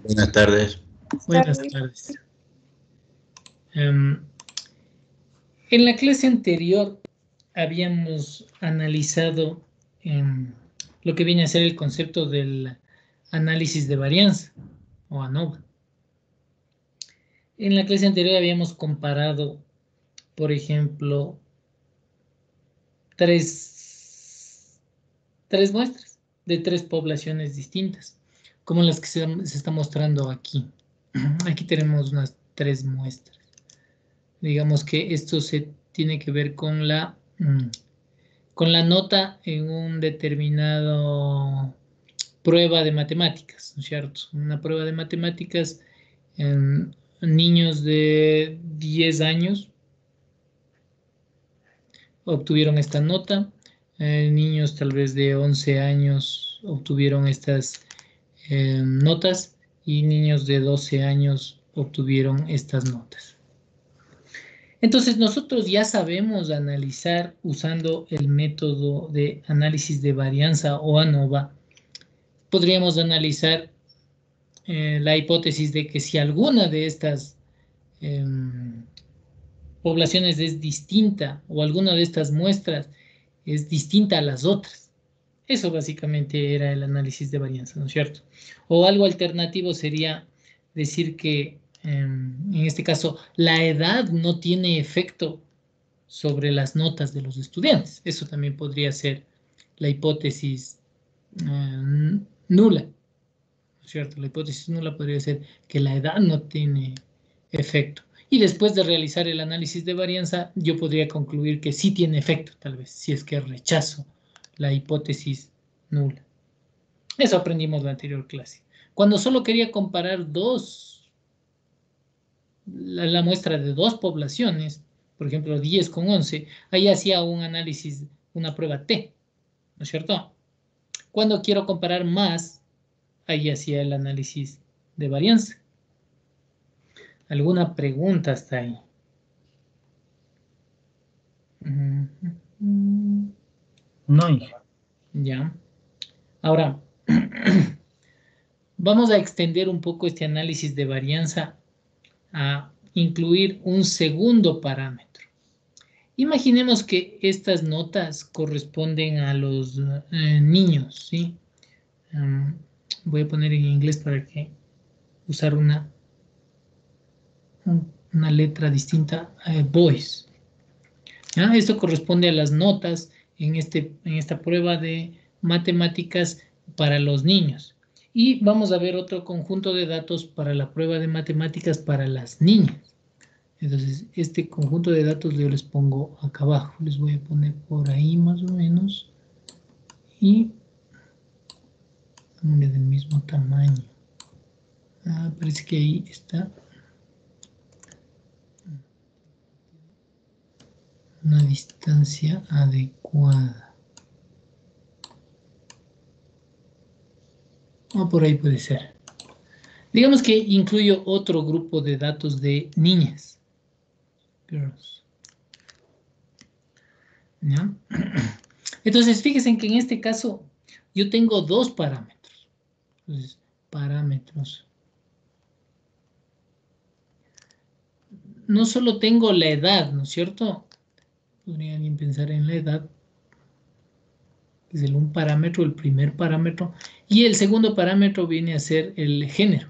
Buenas tardes. Buenas tardes. En la clase anterior habíamos analizado lo que viene a ser el concepto del análisis de varianza o ANOVA. En la clase anterior habíamos comparado, por ejemplo, tres muestras de tres poblaciones distintas, como las que se está mostrando aquí. Aquí tenemos unas tres muestras. Digamos que esto se tiene que ver con la nota en un determinado prueba de matemáticas, ¿no es cierto? Una prueba de matemáticas en niños de 10 años obtuvieron esta nota, niños tal vez de 11 años obtuvieron estas notas y niños de 12 años obtuvieron estas notas. Entonces nosotros ya sabemos analizar usando el método de análisis de varianza o ANOVA. Podríamos analizar la hipótesis de que si alguna de estas poblaciones es distinta o alguna de estas muestras es distinta a las otras. Eso básicamente era el análisis de varianza, ¿no es cierto? O algo alternativo sería decir que en este caso la edad no tiene efecto sobre las notas de los estudiantes. Eso también podría ser la hipótesis nula, ¿no es cierto? La hipótesis nula podría ser que la edad no tiene efecto. Y después de realizar el análisis de varianza, yo podría concluir que sí tiene efecto, tal vez, si es que rechazo la hipótesis nula. Eso aprendimos en la anterior clase. Cuando solo quería comparar la muestra de dos poblaciones, por ejemplo, 10 con 11, ahí hacía un análisis, una prueba T, ¿no es cierto? Cuando quiero comparar más, ahí hacía el análisis de varianza. ¿Alguna pregunta hasta ahí? No. Ya. Ahora, vamos a extender un poco este análisis de varianza a incluir un segundo parámetro. Imaginemos que estas notas corresponden a los niños, ¿sí? Voy a poner en inglés para que usar una letra distinta, boys. ¿Ya? Esto corresponde a las notas en esta prueba de matemáticas para los niños. Y vamos a ver otro conjunto de datos para la prueba de matemáticas para las niñas. Entonces, este conjunto de datos yo les pongo acá abajo. Les voy a poner por ahí más o menos. Y del mismo tamaño. Parece que ahí está una distancia adecuada. O por ahí puede ser. Digamos que incluyo otro grupo de datos de niñas. Girls. ¿Ya? Entonces, fíjense que en este caso yo tengo dos parámetros. Entonces, parámetros. No solo tengo la edad, ¿no es cierto? Podría alguien pensar en la edad. Es un parámetro, el primer parámetro. Y el segundo parámetro viene a ser el género.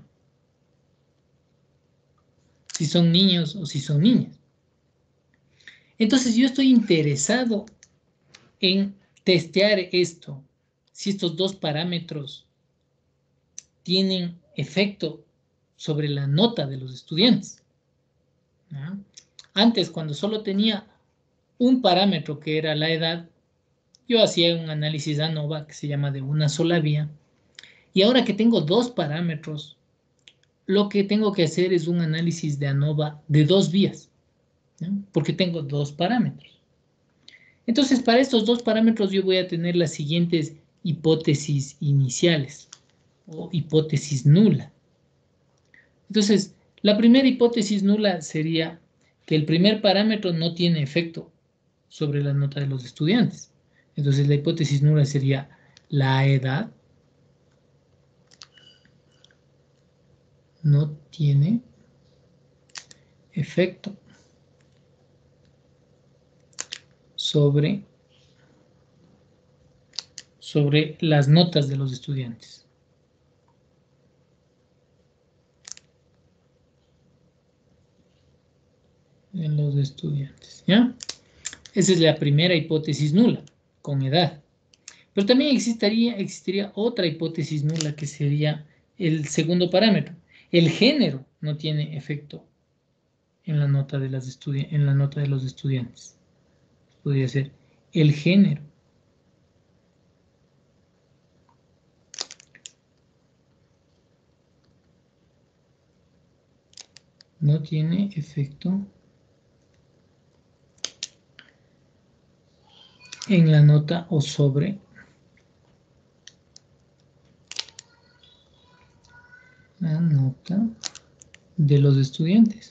Si son niños o si son niñas. Entonces yo estoy interesado en testear esto, si estos dos parámetros tienen efecto sobre la nota de los estudiantes. ¿No? Antes, cuando solo tenía un parámetro que era la edad, yo hacía un análisis ANOVA que se llama de una sola vía. Y ahora que tengo dos parámetros, lo que tengo que hacer es un análisis de ANOVA de dos vías, ¿no? Porque tengo dos parámetros. Entonces, para estos dos parámetros yo voy a tener las siguientes hipótesis iniciales o hipótesis nula. Entonces, la primera hipótesis nula sería que el primer parámetro no tiene efecto sobre la nota de los estudiantes. Entonces, la hipótesis nula sería la edad no tiene efecto sobre las notas de los estudiantes. En los estudiantes, ¿ya? Esa es la primera hipótesis nula, con edad. Pero también existiría otra hipótesis nula que sería el segundo parámetro. El género no tiene efecto en la nota de los estudiantes. Podría ser el género no tiene efecto en la nota o sobre la nota de los estudiantes.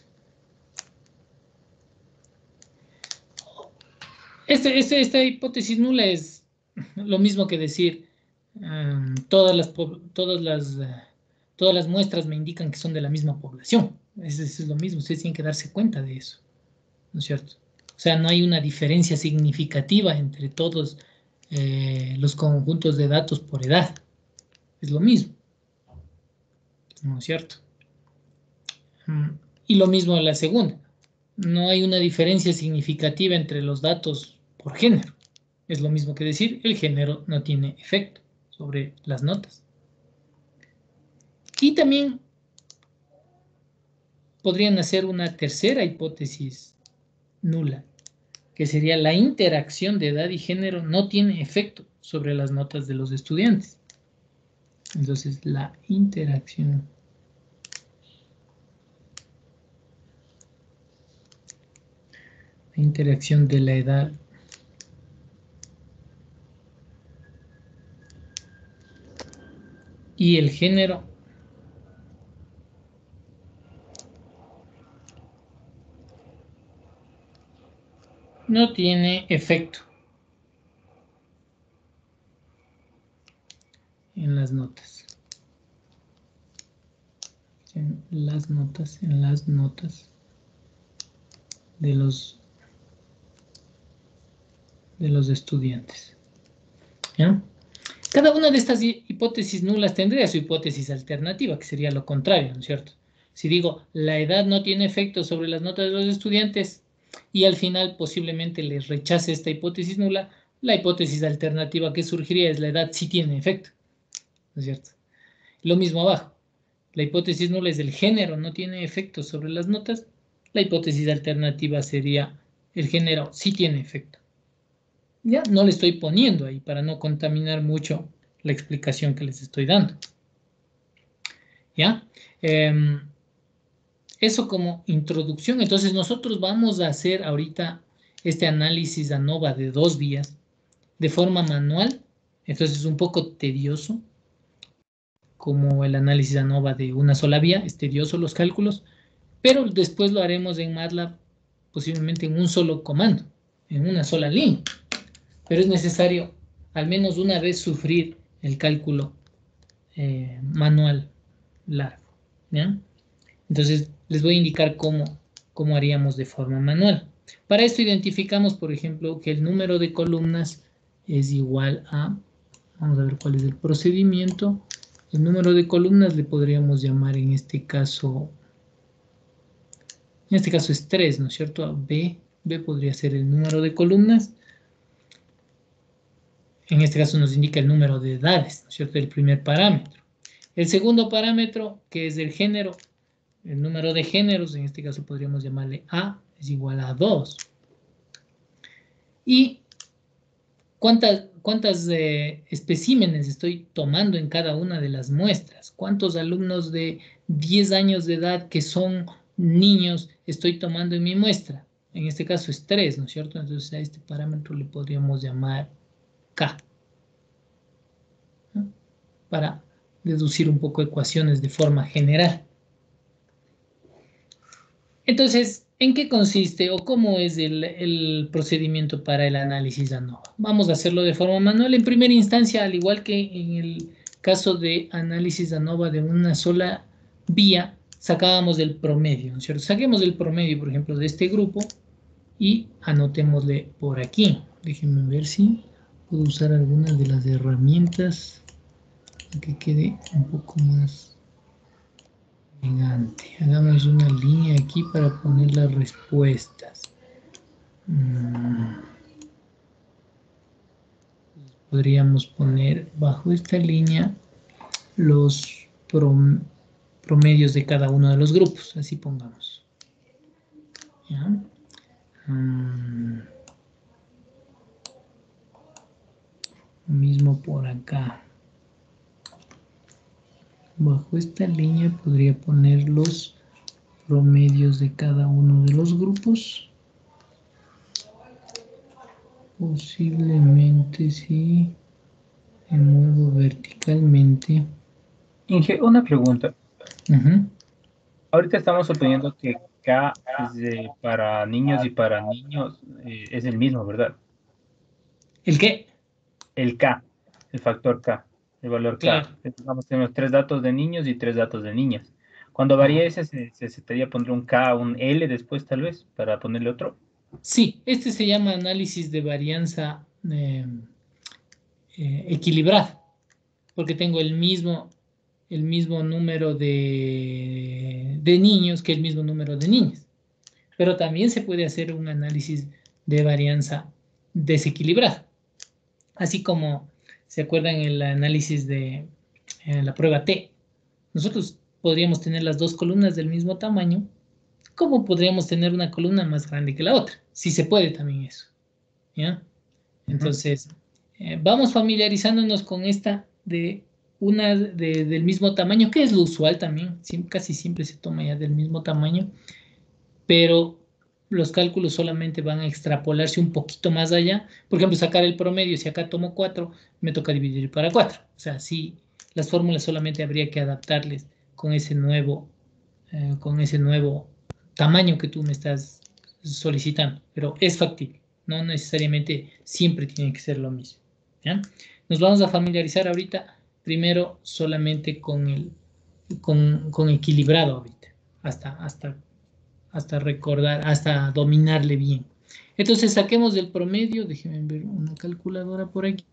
Esta hipótesis nula es lo mismo que decir todas las muestras me indican que son de la misma población. Eso es lo mismo, ustedes tienen que darse cuenta de eso, ¿no es cierto? O sea, no hay una diferencia significativa entre todos los conjuntos de datos por edad. Es lo mismo, ¿no es cierto? Y lo mismo en la segunda. No hay una diferencia significativa entre los datos por género. Es lo mismo que decir, el género no tiene efecto sobre las notas. Y también podrían hacer una tercera hipótesis nula, que sería la interacción de edad y género no tiene efecto sobre las notas de los estudiantes. Entonces, la interacción de la edad y el género no tiene efecto en las notas. En las notas de los estudiantes. ¿Ya? Cada una de estas hipótesis nulas tendría su hipótesis alternativa, que sería lo contrario, ¿no es cierto? Si digo, la edad no tiene efecto sobre las notas de los estudiantes y al final posiblemente les rechace esta hipótesis nula, la hipótesis alternativa que surgiría es la edad sí tiene efecto, ¿no es cierto? Lo mismo abajo. La hipótesis nula es el género no tiene efecto sobre las notas. La hipótesis alternativa sería el género sí tiene efecto. Ya no le estoy poniendo ahí para no contaminar mucho la explicación que les estoy dando. ¿Ya? Eso como introducción. Entonces nosotros vamos a hacer ahorita este análisis ANOVA de 2 vías de forma manual. Entonces es un poco tedioso como el análisis ANOVA de una sola vía. Es tedioso los cálculos. Pero después lo haremos en MATLAB posiblemente en un solo comando, en una sola línea. Pero es necesario al menos una vez sufrir el cálculo manual largo. ¿Ya? Entonces les voy a indicar cómo haríamos de forma manual. Para esto identificamos, por ejemplo, que el número de columnas es igual a, vamos a ver cuál es el procedimiento. El número de columnas le podríamos llamar en este caso es 3, ¿no es cierto? B podría ser el número de columnas. En este caso nos indica el número de edades, ¿no es cierto? El primer parámetro. El segundo parámetro, que es el género, el número de géneros, en este caso podríamos llamarle A, es igual a 2. ¿Y cuántas especímenes estoy tomando en cada una de las muestras? ¿Cuántos alumnos de 10 años de edad que son niños estoy tomando en mi muestra? En este caso es 3, ¿no es cierto? Entonces a este parámetro le podríamos llamar K, ¿no? Para deducir un poco ecuaciones de forma general. Entonces, ¿en qué consiste o cómo es el procedimiento para el análisis ANOVA? Vamos a hacerlo de forma manual. En primera instancia, al igual que en el caso de análisis ANOVA de una sola vía, sacábamos el promedio, ¿no es cierto? Saquemos el promedio, por ejemplo, de este grupo y anotémosle por aquí. Déjenme ver si puedo usar algunas de las herramientas para que quede un poco más elegante. Hagamos una línea aquí para poner las respuestas. Podríamos poner bajo esta línea los promedios de cada uno de los grupos, así pongamos. ¿Ya? Mismo por acá. Bajo esta línea podría poner los promedios de cada uno de los grupos. Posiblemente si me muevo verticalmente. Inge, una pregunta. Uh-huh. Ahorita estamos suponiendo que K es para niños y para niños es el mismo, ¿verdad? ¿El qué? El K, el factor K, el valor K. Claro. Digamos, tenemos 3 datos de niños y 3 datos de niñas. Cuando Ajá. varía ese, se estaría poner un K, un L después, tal vez, para ponerle otro. Sí, este se llama análisis de varianza equilibrado, porque tengo el mismo número de niños que el mismo número de niñas. Pero también se puede hacer un análisis de varianza desequilibrada, así como se acuerdan el análisis de la prueba T. Nosotros podríamos tener las dos columnas del mismo tamaño, como podríamos tener una columna más grande que la otra. Sí se puede también eso, ¿ya? Ujú. Entonces, vamos familiarizándonos con esta del mismo tamaño, que es lo usual también, casi siempre se toma ya del mismo tamaño, pero los cálculos solamente van a extrapolarse un poquito más allá. Por ejemplo, sacar el promedio, si acá tomo 4, me toca dividir para 4. O sea, sí, las fórmulas solamente habría que adaptarles con ese nuevo tamaño que tú me estás solicitando, pero es factible, no necesariamente siempre tiene que ser lo mismo. ¿Ya? Nos vamos a familiarizar ahorita primero solamente con equilibrado ahorita, hasta recordar, hasta dominarle bien. Entonces saquemos del promedio, déjenme ver una calculadora por aquí.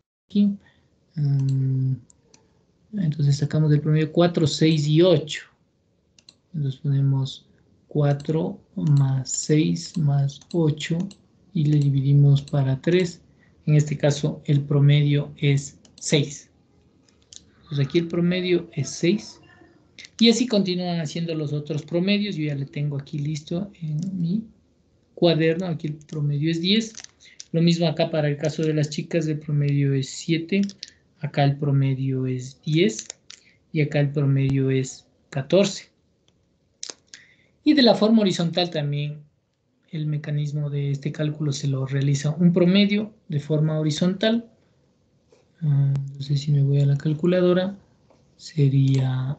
Entonces sacamos del promedio 4, 6 y 8. Entonces ponemos 4 más 6 más 8 y le dividimos para 3. En este caso el promedio es 6. Entonces aquí el promedio es 6. Y así continúan haciendo los otros promedios. Yo ya le tengo aquí listo en mi cuaderno. Aquí el promedio es 10. Lo mismo acá para el caso de las chicas, el promedio es 7. Acá el promedio es 10. Y acá el promedio es 14. Y de la forma horizontal también el mecanismo de este cálculo se lo realiza un promedio de forma horizontal. No sé si me voy a la calculadora. Sería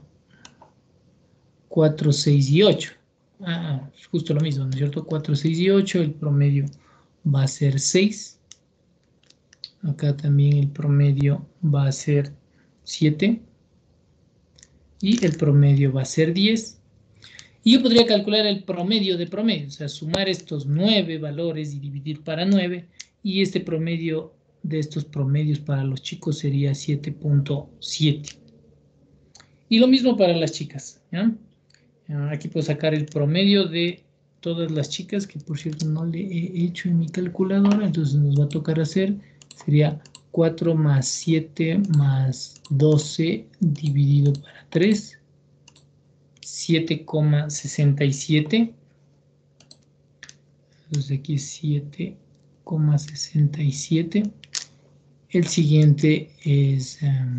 4, 6 y 8. Justo lo mismo, ¿no es cierto? 4, 6 y 8. El promedio va a ser 6. Acá también el promedio va a ser 7. Y el promedio va a ser 10. Y yo podría calcular el promedio de promedio, o sea, sumar estos 9 valores y dividir para 9, y este promedio de estos promedios para los chicos sería 7.7. Y lo mismo para las chicas, ¿ya? Aquí puedo sacar el promedio de todas las chicas, que por cierto no le he hecho en mi calculadora, entonces nos va a tocar hacer, sería 4 más 7 más 12 dividido para 3. 7,67. Entonces aquí es 7,67. El siguiente es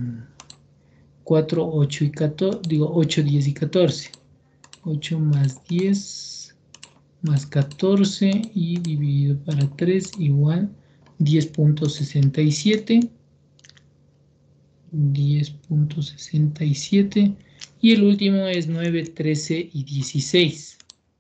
4, 8 y 14. Digo 8, 10 y 14. 8 más 10 más 14 y dividido para 3 igual 10.67. 10.67. Y el último es 9, 13 y 16.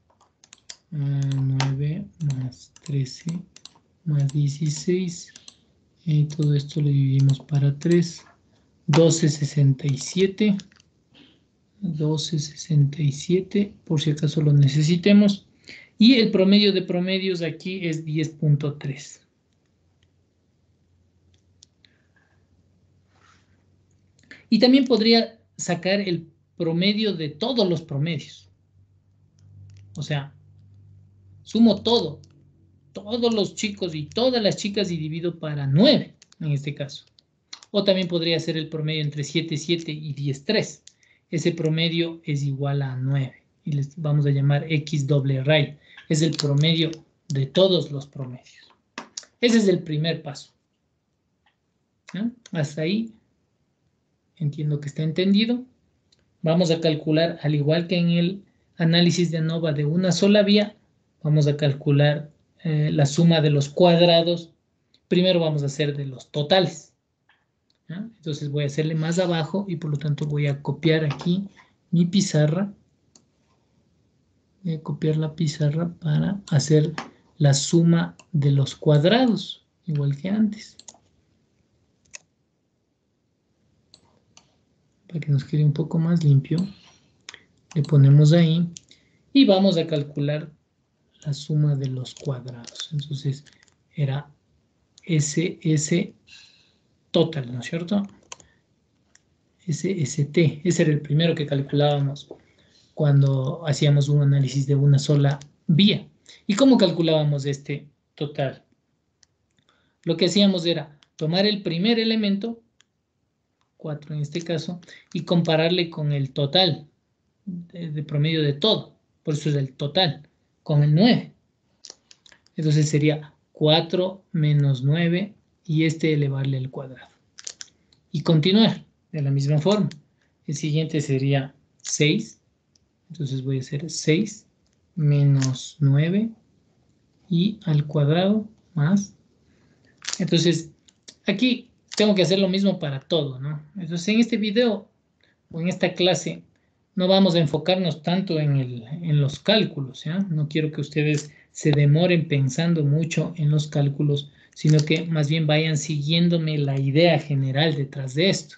9 más 13 más 16. Y todo esto lo dividimos para 3. 12,67. 12.67, por si acaso lo necesitemos. Y el promedio de promedios aquí es 10.3. Y también podría sacar el promedio de todos los promedios. O sea, sumo todo, todos los chicos y todas las chicas y divido para 9, en este caso. O también podría ser el promedio entre 7.7 y 10.3. Ese promedio es igual a 9. Y les vamos a llamar X doble raíz. Es el promedio de todos los promedios. Ese es el primer paso. ¿No? Hasta ahí entiendo que está entendido. Vamos a calcular, al igual que en el análisis de ANOVA de una sola vía, vamos a calcular la suma de los cuadrados. Primero vamos a hacer de los totales. ¿No? Entonces voy a hacerle más abajo y por lo tanto voy a copiar aquí mi pizarra. Voy a copiar la pizarra para hacer la suma de los cuadrados, igual que antes. Para que nos quede un poco más limpio, le ponemos ahí y vamos a calcular la suma de los cuadrados. Entonces era SS total, ¿no es cierto? SST, ese era el primero que calculábamos cuando hacíamos un análisis de una sola vía. ¿Y cómo calculábamos este total? Lo que hacíamos era tomar el primer elemento, 4 en este caso, y compararle con el total de promedio de todo. Por eso es el total, con el 9. Entonces sería 4 menos 9 y este elevarle al cuadrado. Y continuar de la misma forma. El siguiente sería 6. Entonces voy a hacer 6 menos 9 y al cuadrado más. Entonces, aquí tengo que hacer lo mismo para todo, ¿no? Entonces, en este video o en esta clase no vamos a enfocarnos tanto en los cálculos, ¿ya? No quiero que ustedes se demoren pensando mucho en los cálculos, sino que más bien vayan siguiéndome la idea general detrás de esto.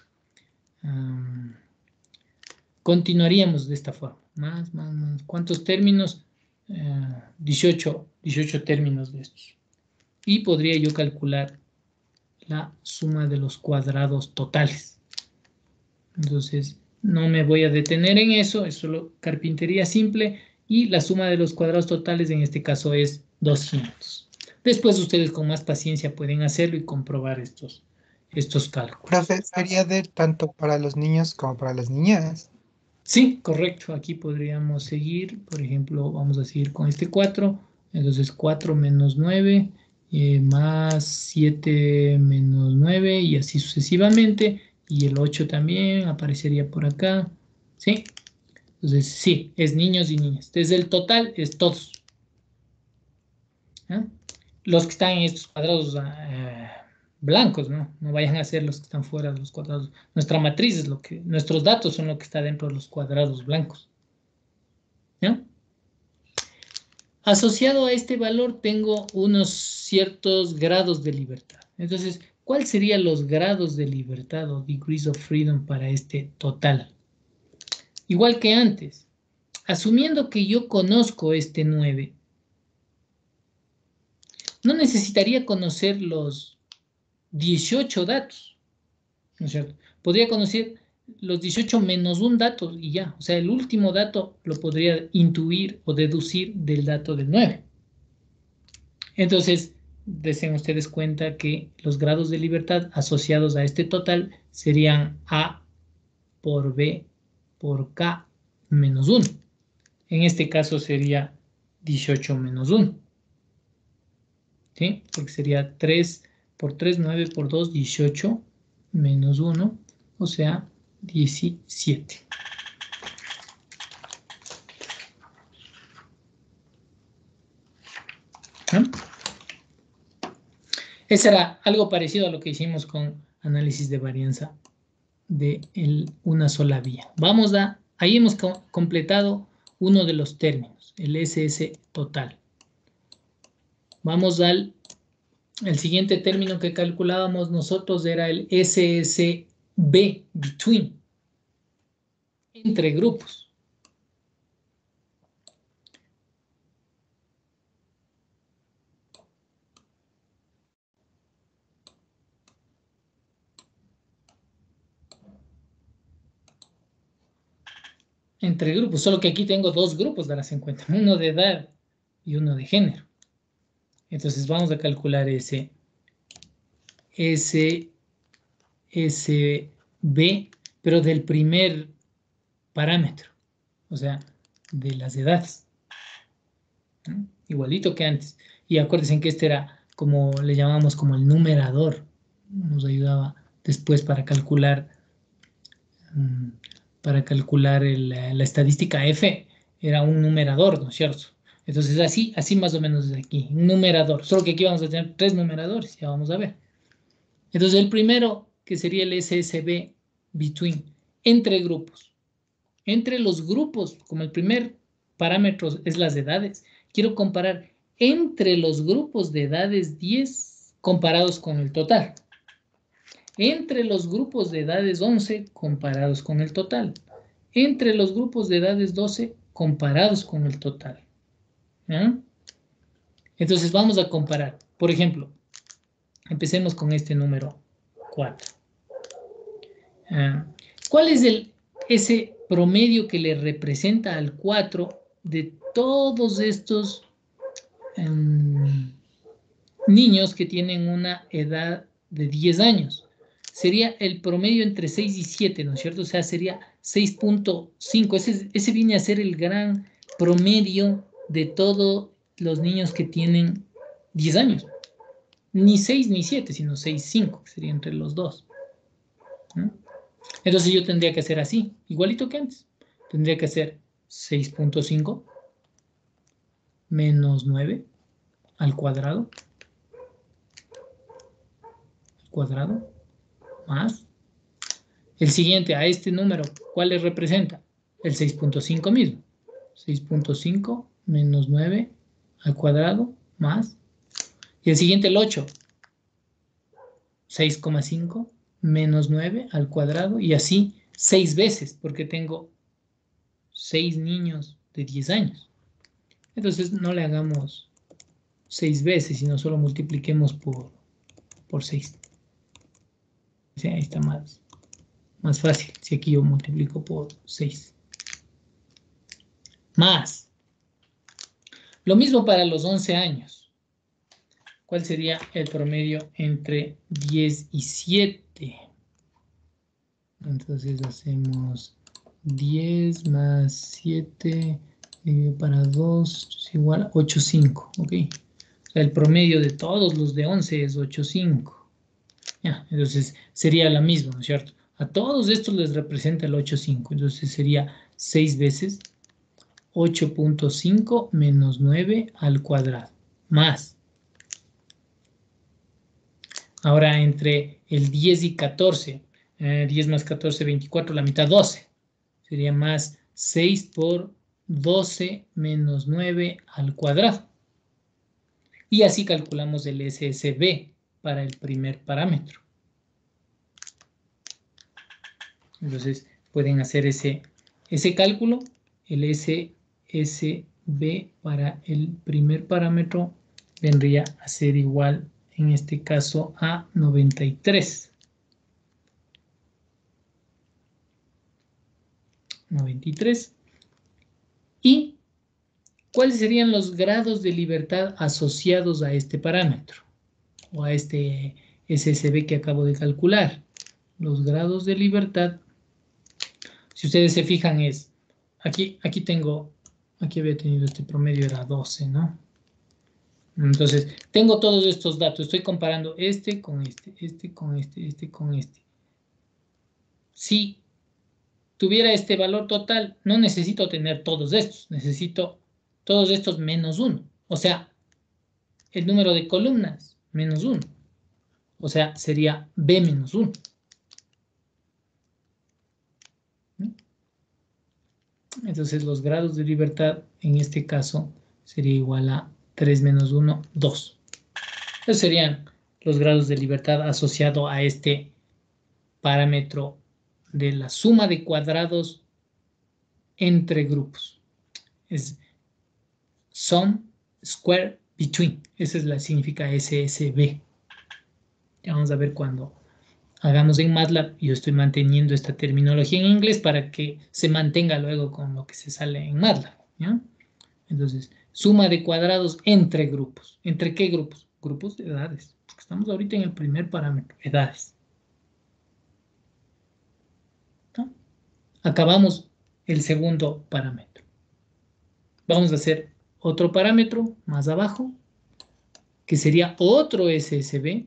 Continuaríamos de esta forma. Más. ¿Cuántos términos? 18 términos de estos. Y podría yo calcular la suma de los cuadrados totales. Entonces, no me voy a detener en eso, es solo carpintería simple. Y la suma de los cuadrados totales en este caso es 200. Después ustedes con más paciencia pueden hacerlo y comprobar estos cálculos. Profe, sería de tanto para los niños como para las niñas. Sí, correcto. Aquí podríamos seguir, por ejemplo, vamos a seguir con este 4. Entonces 4 menos 9 más 7 menos 9 y así sucesivamente. Y el 8 también aparecería por acá. ¿Sí? Entonces sí, es niños y niñas. Desde el total es todos. ¿Ah? Los que están en estos cuadrados blancos, ¿no? No vayan a ser los que están fuera de los cuadrados. Nuestra matriz es lo que, nuestros datos son lo que está dentro de los cuadrados blancos. ¿Ya? Asociado a este valor tengo unos ciertos grados de libertad. Entonces, ¿cuáles serían los grados de libertad o degrees of freedom para este total? Igual que antes, asumiendo que yo conozco este 9, no necesitaría conocer los 18 datos, ¿no es cierto? Podría conocer los 18 menos un dato y ya. O sea, el último dato lo podría intuir o deducir del dato del 9. Entonces, desen ustedes cuenta que los grados de libertad asociados a este total serían A por B por K menos 1. En este caso sería 18 menos 1. ¿Sí? Porque sería 3 por 3, 9 por 2, 18 menos 1, o sea, 17. ¿No? Ese era algo parecido a lo que hicimos con análisis de varianza de una sola vía. Ahí hemos completado uno de los términos, el SS total. Vamos el siguiente término que calculábamos nosotros era el SSB, between. entre grupos. Entre grupos, solo que aquí tengo dos grupos, darás en cuenta, uno de edad y uno de género. Entonces vamos a calcular ese B, pero del primer parámetro, o sea, de las edades. ¿No? Igualito que antes. Y acuérdense que este era como le llamamos como el numerador. Nos ayudaba después para calcular la estadística F, era un numerador, ¿no es cierto? Entonces así más o menos desde aquí, un numerador. Solo que aquí vamos a tener tres numeradores, ya vamos a ver. Entonces el primero, que sería el SSB, between, entre grupos. Entre los grupos, como el primer parámetro es las edades, quiero comparar entre los grupos de edades 10 comparados con el total. Entre los grupos de edades 11 comparados con el total. Entre los grupos de edades 12 comparados con el total. ¿Ya? Entonces vamos a comparar. Por ejemplo, empecemos con este número 4. ¿Cuál es ese promedio que le representa al 4 de todos estos niños que tienen una edad de 10 años? Sería el promedio entre 6 y 7, ¿no es cierto? O sea, sería 6.5. Ese viene a ser el gran promedio de todos los niños que tienen 10 años. Ni 6 ni 7, sino 6.5, que sería entre los dos. ¿No? Entonces yo tendría que hacer así, igualito que antes. Tendría que hacer 6.5 menos 9 al cuadrado. Más. El siguiente, a este número, ¿cuál le representa? El 6.5 mismo. 6.5 menos 9 al cuadrado más. Y el siguiente, el 8. 6,5 menos 9 al cuadrado. Y así 6 veces, porque tengo 6 niños de 10 años. Entonces no le hagamos 6 veces, sino solo multipliquemos por 6. O sea, ahí está más fácil, si aquí yo multiplico por 6. Más. Lo mismo para los 11 años. ¿Cuál sería el promedio entre 10 y 7? Entonces hacemos 10 más 7 para 2 es igual a 8,5. ¿Ok? O sea, el promedio de todos los de 11 es 8,5. Ya, entonces sería la misma, ¿no es cierto? A todos estos les representa el 8,5. Entonces sería 6 veces 8.5 menos 9 al cuadrado. Más. Ahora entre el 10 y 14. 10 más 14, 24. La mitad, 12. Sería más 6 por 12 menos 9 al cuadrado. Y así calculamos el SSB para el primer parámetro. Entonces pueden hacer ese cálculo. El SSB para el primer parámetro vendría a ser igual, en este caso, a 93. 93. ¿Y cuáles serían los grados de libertad asociados a este parámetro? O a este SSB que acabo de calcular. Los grados de libertad, si ustedes se fijan, es aquí había tenido este promedio, era 12, ¿no? Entonces, tengo todos estos datos, estoy comparando este con este con este con este. Si tuviera este valor total, no necesito tener todos estos, necesito todos estos menos 1. O sea, el número de columnas menos 1. O sea, sería B menos 1. Entonces los grados de libertad en este caso sería igual a 3 menos 1, 2. Esos serían los grados de libertad asociado a este parámetro de la suma de cuadrados entre grupos. Es sum square between. Esa es la significa SSB. Ya vamos a ver cuando hagamos en MATLAB. Yo estoy manteniendo esta terminología en inglés para que se mantenga luego con lo que se sale en MATLAB, ¿ya? Entonces, suma de cuadrados entre grupos. ¿Entre qué grupos? Grupos de edades. Porque estamos ahorita en el primer parámetro, edades. ¿No? Acabamos el segundo parámetro. Vamos a hacer otro parámetro más abajo, que sería otro SSB.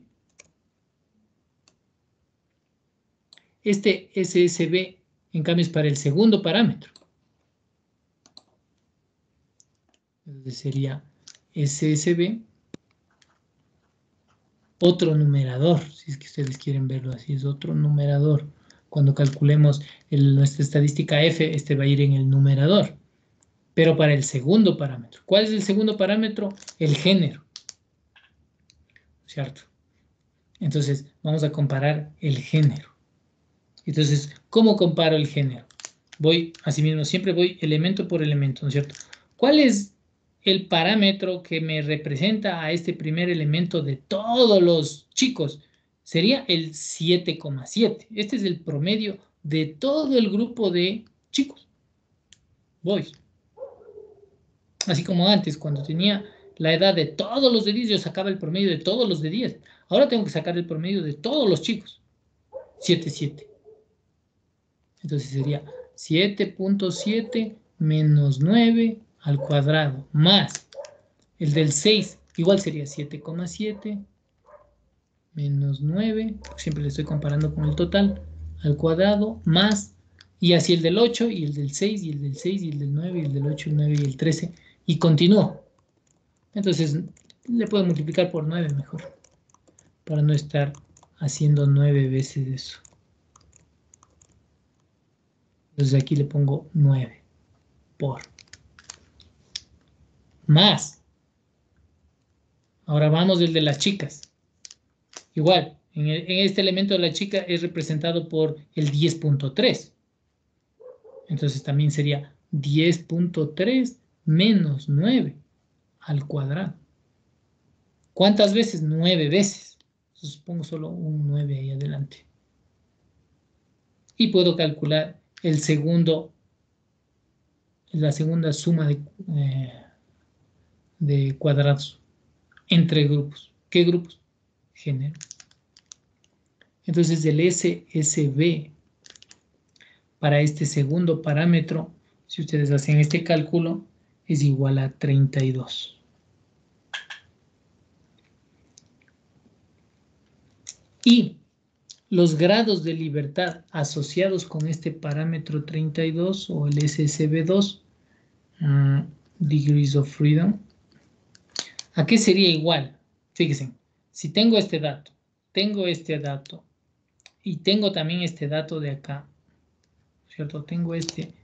Este SSB, en cambio, es para el segundo parámetro. Entonces sería SSB, otro numerador, si es que ustedes quieren verlo así, es otro numerador. Cuando calculemos nuestra estadística F, este va a ir en el numerador, pero para el segundo parámetro. ¿Cuál es el segundo parámetro? El género, ¿cierto? Entonces, vamos a comparar el género. Entonces, ¿cómo comparo el género? Voy, asimismo, siempre voy elemento por elemento, ¿no es cierto? ¿Cuál es el parámetro que me representa a este primer elemento de todos los chicos? Sería el 7,7. Este es el promedio de todo el grupo de chicos. Voy. Así como antes, cuando tenía la edad de todos los de 10, yo sacaba el promedio de todos los de 10. Ahora tengo que sacar el promedio de todos los chicos. 7,7. Entonces sería 7,7 menos 9 al cuadrado más el del 6, igual sería 7,7 menos 9, siempre le estoy comparando con el total, al cuadrado más, y así el del 8 y el del 6 y el del 6 y el del 9 y el del 8, el 9 y el 13, y continúo. Entonces le puedo multiplicar por 9 mejor, para no estar haciendo 9 veces eso. Entonces aquí le pongo 9 por más. Ahora vamos del de las chicas. Igual, en este elemento de la chica es representado por el 10,3. Entonces también sería 10,3 menos 9 al cuadrado. ¿Cuántas veces? 9 veces. Entonces pongo solo un 9 ahí adelante. Y puedo calcular el segundo, la segunda suma de cuadrados entre grupos. ¿Qué grupos? Género. Entonces el SSB para este segundo parámetro, si ustedes hacen este cálculo, es igual a 32. Y los grados de libertad asociados con este parámetro 32 o el SSB2, degrees of freedom, ¿a qué sería igual? Fíjense, si tengo este dato y tengo también este dato de acá, ¿cierto? Tengo este.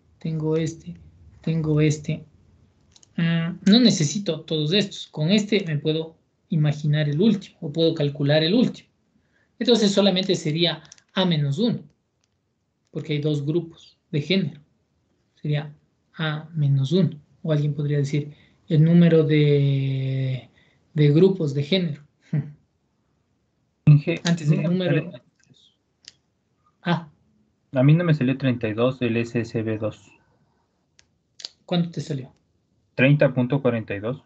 No necesito todos estos. Con este me puedo imaginar el último o puedo calcular el último. Entonces solamente sería A menos 1, porque hay dos grupos de género. Sería A menos 1. O alguien podría decir el número de grupos de género. Antes del número A. A mí no me salió 32 el SSB2. ¿Cuánto te salió? 30,42.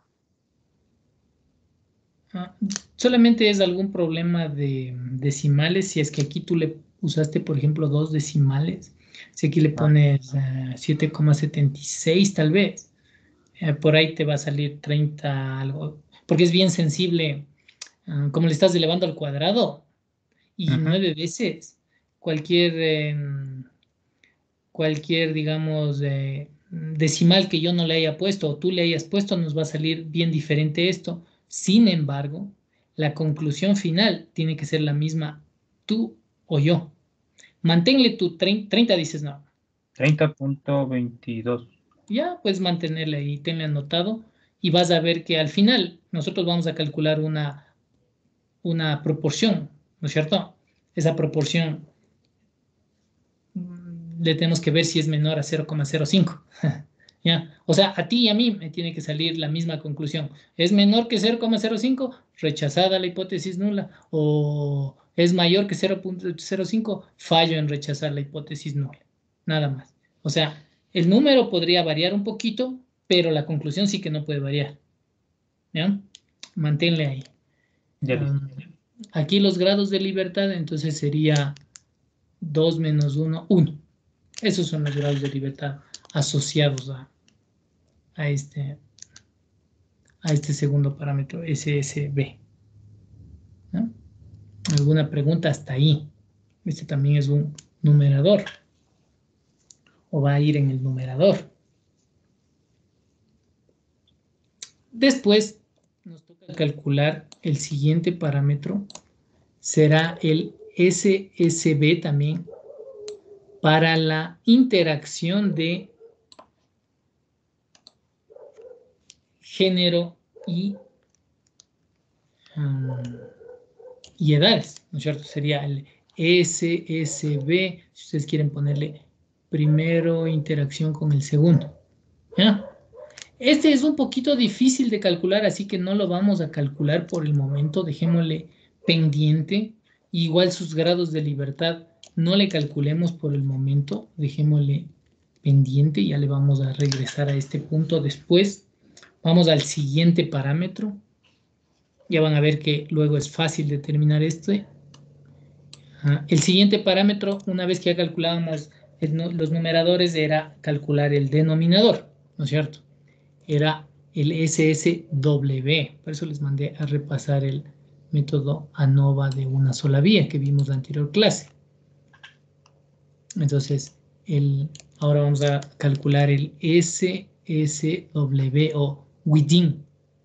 Solamente es algún problema de decimales. Si es que aquí tú le usaste, por ejemplo, 2 decimales. Si aquí le pones 7,76 tal vez, por ahí te va a salir 30 algo. Porque es bien sensible, como le estás elevando al cuadrado y 9 veces. Cualquier, digamos, decimal que yo no le haya puesto o tú le hayas puesto, nos va a salir bien diferente esto. Sin embargo, la conclusión final tiene que ser la misma tú o yo. Manténle tu 30 dices no. 30,22. Ya puedes mantenerle ahí, tenle anotado y vas a ver que al final nosotros vamos a calcular una proporción, ¿no es cierto? Esa proporción le tenemos que ver si es menor a 0,05. ¿Ya? O sea, a ti y a mí me tiene que salir la misma conclusión. ¿Es menor que 0,05? Rechazada la hipótesis nula. ¿O es mayor que 0,05? Fallo en rechazar la hipótesis nula. Nada más. O sea, el número podría variar un poquito, pero la conclusión sí que no puede variar. ¿Ya? Manténle ahí. Ya listo. Aquí los grados de libertad, entonces sería 2 menos 1, 1. Esos son los grados de libertad asociados a este segundo parámetro, SSB. ¿No? ¿Alguna pregunta hasta ahí? Este también es un numerador. O va a ir en el numerador. Después nos toca calcular el siguiente parámetro. Será el SSB también para la interacción de género y edades, ¿no es cierto? Sería el SSB, si ustedes quieren ponerle primero interacción con el segundo. ¿Ya? Este es un poquito difícil de calcular, así que no lo vamos a calcular por el momento. Dejémosle pendiente. Igual sus grados de libertad no le calculemos por el momento. Dejémosle pendiente. Ya le vamos a regresar a este punto después. Vamos al siguiente parámetro. Ya van a ver que luego es fácil determinar este. El siguiente parámetro, una vez que ya calculábamos los numeradores, era calcular el denominador, ¿no es cierto? Era el SSW. Por eso les mandé a repasar el método ANOVA de una sola vía que vimos en la anterior clase. Entonces, ahora vamos a calcular el SSW o within.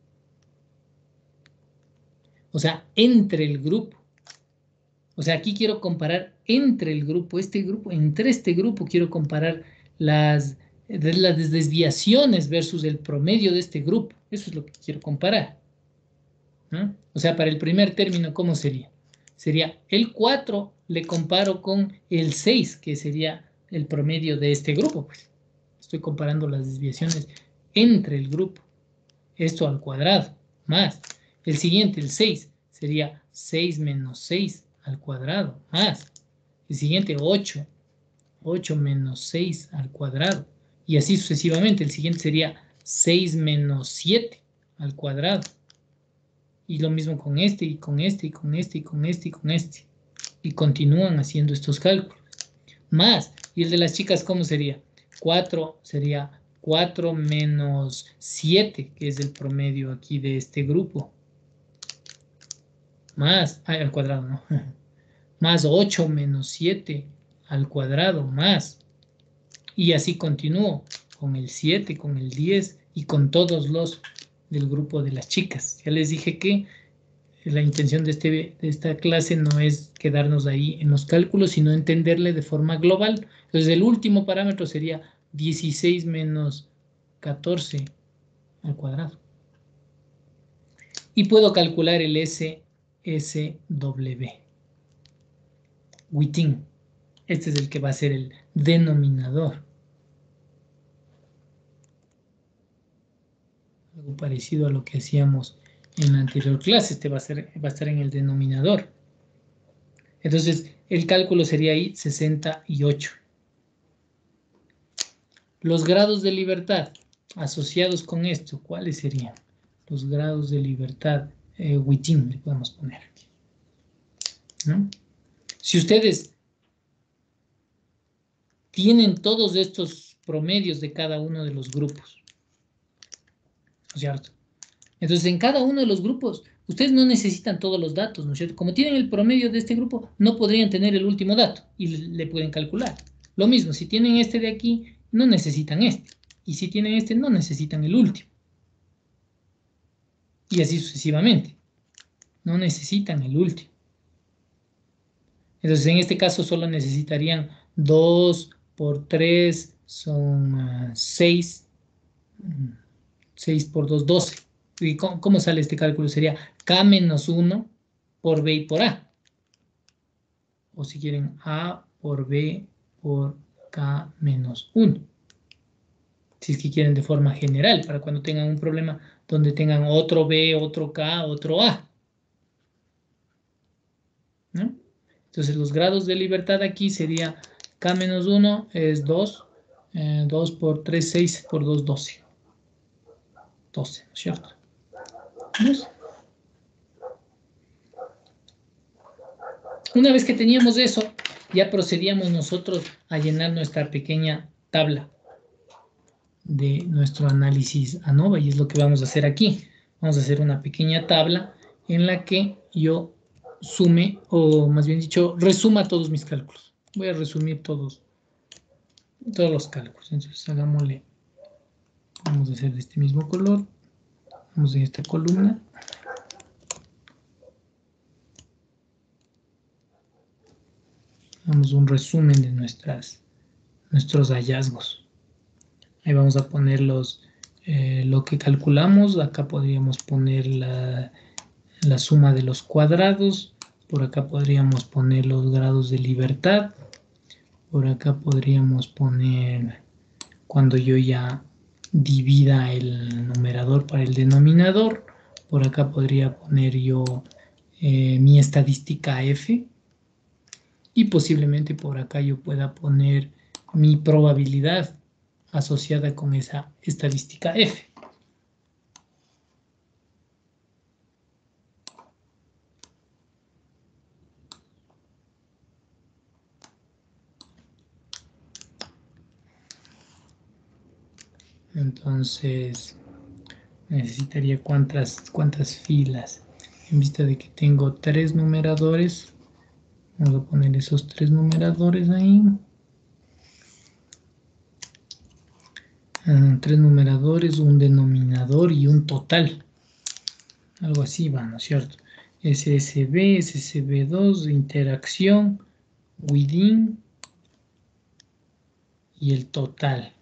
O sea, entre el grupo. O sea, aquí quiero comparar entre el grupo, entre este grupo quiero comparar las desviaciones versus el promedio de este grupo. Eso es lo que quiero comparar. ¿No? O sea, para el primer término, ¿cómo sería? Sería el 4 le comparo con el 6, que sería el promedio de este grupo. Pues estoy comparando las desviaciones entre el grupo. Esto al cuadrado, más. El siguiente, el 6, sería 6 menos 6 al cuadrado, más. El siguiente, 8. 8 menos 6 al cuadrado. Y así sucesivamente. El siguiente sería 6 menos 7 al cuadrado. Y lo mismo con este, y con este, y con este, y con este, y con este. Y continúan haciendo estos cálculos. Más. ¿Y el de las chicas cómo sería? 4 sería 4 menos 7, que es el promedio aquí de este grupo. Más, al cuadrado, ¿no? Más 8 menos 7 al cuadrado, más. Y así continúo con el 7, con el 10 y con todos los del grupo de las chicas. Ya les dije que la intención de esta clase no es quedarnos ahí en los cálculos, sino entenderle de forma global. Entonces, el último parámetro sería 16 menos 14 al cuadrado. Y puedo calcular el SSW. Within. Este es el que va a ser el denominador. Algo parecido a lo que hacíamos en la anterior clase. Este va a estar en el denominador. Entonces, el cálculo sería ahí 68. Los grados de libertad asociados con esto, ¿cuáles serían? Los grados de libertad within, le podemos poner aquí. ¿No? Si ustedes tienen todos estos promedios de cada uno de los grupos, ¿no es cierto? Entonces, en cada uno de los grupos, ustedes no necesitan todos los datos, ¿no es cierto? Como tienen el promedio de este grupo, no podrían tener el último dato y le pueden calcular. Lo mismo, si tienen este de aquí, no necesitan este. Y si tienen este, no necesitan el último. Y así sucesivamente. No necesitan el último. Entonces, en este caso, solo necesitarían 2 por 3 son 6. 6 por 2, 12. ¿Y cómo sale este cálculo? Sería K menos 1 por B y por A. O si quieren, A por B por K menos 1. Si es que quieren de forma general, para cuando tengan un problema donde tengan otro B, otro K, otro A. ¿No? Entonces los grados de libertad aquí sería K menos 1 es 2. 2 por 3, 6 por 2, 12. 12, ¿no es cierto? 12. Una vez que teníamos eso, ya procedíamos nosotros a llenar nuestra pequeña tabla de nuestro análisis ANOVA, y es lo que vamos a hacer aquí. Vamos a hacer una pequeña tabla en la que yo sume, o más bien dicho, resuma todos mis cálculos. Voy a resumir todos los cálculos. Entonces, hagámosle, vamos a hacer de este mismo color. Vamos en esta columna. Damos un resumen de nuestros hallazgos. Ahí vamos a poner lo que calculamos. Acá podríamos poner la suma de los cuadrados. Por acá podríamos poner los grados de libertad. Por acá podríamos poner cuando yo ya divida el numerador para el denominador. Por acá podría poner yo mi estadística F. Y posiblemente por acá yo pueda poner mi probabilidad asociada con esa estadística F. Entonces, necesitaría cuántas filas. En vista de que tengo 3 numeradores, vamos a poner esos 3 numeradores ahí. 3 numeradores, un denominador y un total. Algo así va, ¿no es cierto? SSB, SSB2, interacción, within y el total.